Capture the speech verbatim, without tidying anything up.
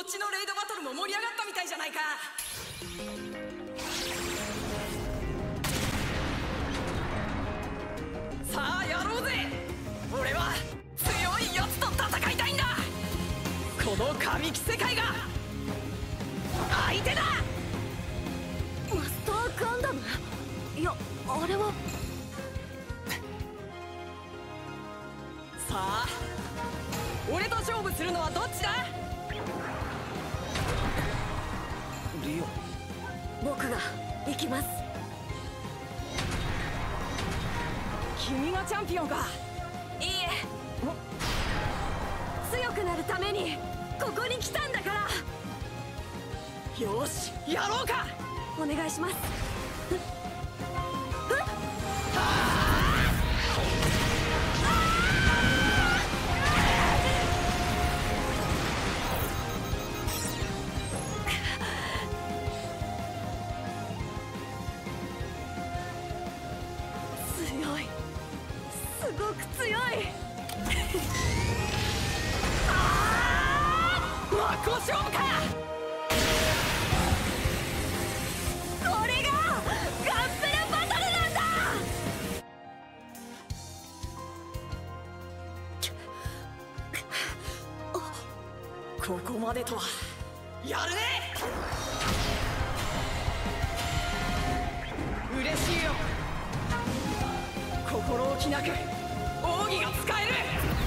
ちのレイドバトルも盛り上がったみたいじゃないか。さあやろうぜ。俺は強いやつと戦いたいんだ。この神木世界が相手だ。 マスターガンダム？いや、あれは。 さあ俺と勝負するのはどっちだ。 リオ、 僕が行きます。 君がチャンピオンか。 いいえ、強くなるためにここに来たんだから。 よしやろうか。 お願いします。強い、すごく強い。 真っ向勝負か。 これがガンプラバトルなんだ。 ここまでとはやるね。嬉しいよ。心置きなく奥義が使える。